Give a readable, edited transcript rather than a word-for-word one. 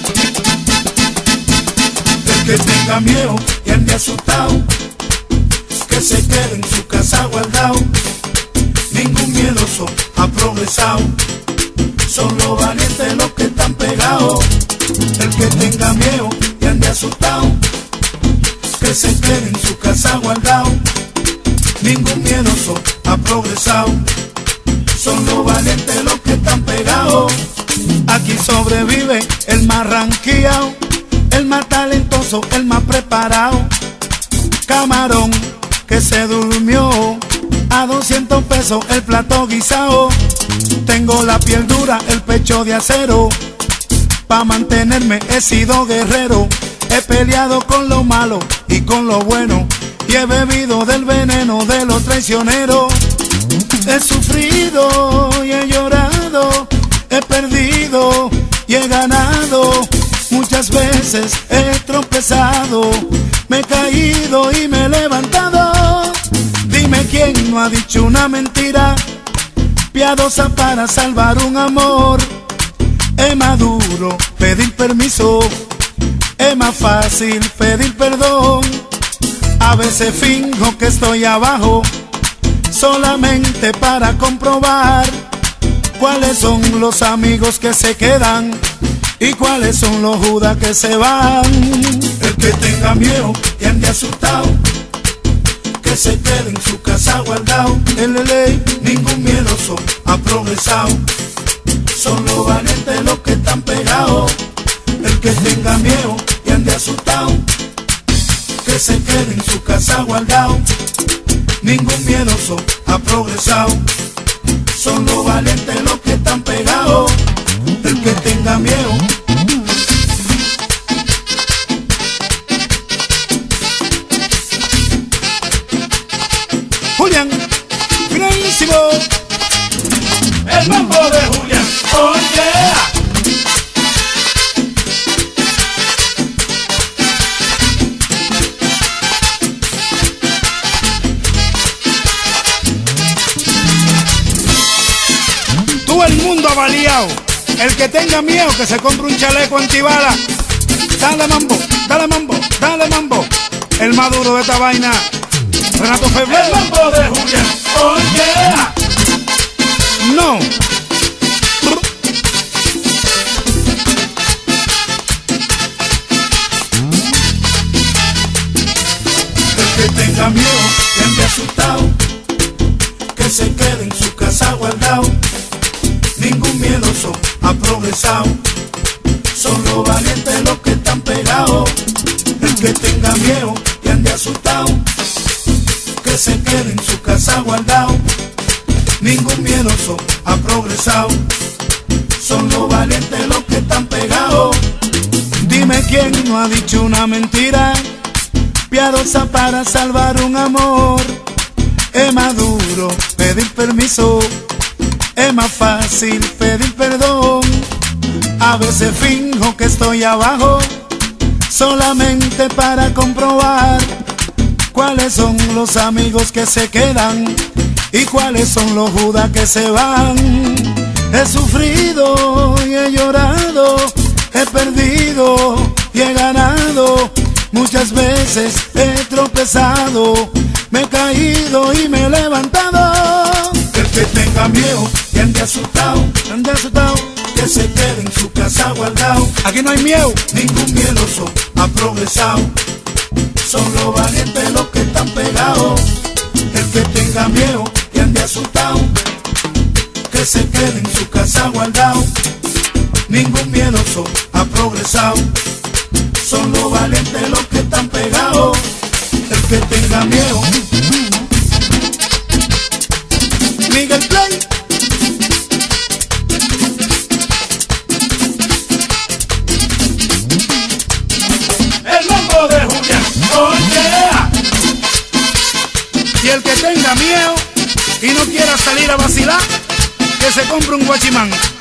El que tenga miedo y ande asustado, que se quede en su casa guardado. Ningún miedoso ha progresado, son los valientes los que están pegados. El que tenga miedo y ande asustado, que se quede en su casa guardado. Ningún miedoso ha progresado, son los valientes los que están pegados. Aquí sobrevive el más ranqueado, el más talentoso, el más preparado. Camarón que se durmió, a 200 pesos el plato guisado. Tengo la piel dura, el pecho de acero, pa' mantenerme he sido guerrero. He peleado con lo malo y con lo bueno, y he bebido del veneno de los traicioneros. He sufrido y he llorado, he perdido y he ganado. Muchas veces he tropezado, me he caído y me he levantado. Dime quién no ha dicho una mentira piadosa para salvar un amor. Es más duro pedir permiso, es más fácil pedir perdón. A veces finjo que estoy abajo, solamente para comprobar cuáles son los amigos que se quedan y cuáles son los judas que se van. El que tenga miedo y ande asustado, que se quede en su casa guardado. Ningún miedoso ha progresado, son los valientes los que están pegados. El que tenga miedo y ande asustado, que se quede en su casa guardado. Ningún miedoso ha progresado, son los valientes los que están pegados. El que tenga miedo. Julián, finalísimo. El mambo de Julián, oh yeah. Todo el mundo avaliado. El que tenga miedo que se compre un chaleco antibala. Dale mambo, dale mambo, dale mambo. El más duro de esta vaina, Renato Feble. El mambo de Julián, oh yeah. No. El que tenga miedo que ande asustado, que se quede en su casa guardado. Ningún miedoso ha progresado, son los valientes los que están pegados. El que tenga miedo y ande asustado, que se quede en su casa guardado. Ningún miedoso ha progresado, son los valientes los que están pegados. Dime quién no ha dicho una mentira piadosa para salvar un amor. Es más duro pedir permiso, es más fácil pedir perdón. A veces finjo que estoy abajo, solamente para comprobar cuáles son los amigos que se quedan y cuáles son los judas que se van. He sufrido y he llorado, he perdido y he ganado. Muchas veces he tropezado, me he caído y me he levantado. El que tenga miedo y ande asustado, que se quede en su casa guardado. Aquí no hay miedo, ningún miedoso ha progresado, son los valientes los que están pegados. El que tenga miedo y ande asustado, que se quede en su casa guardado. Ningún miedoso ha progresado, son los valientes los que están pegados. El que tenga miedo. Miguel Play. El mambo de Julián, oh yeah. Y el que tenga miedo y no quiera salir a vacilar, que se compre un guachimán.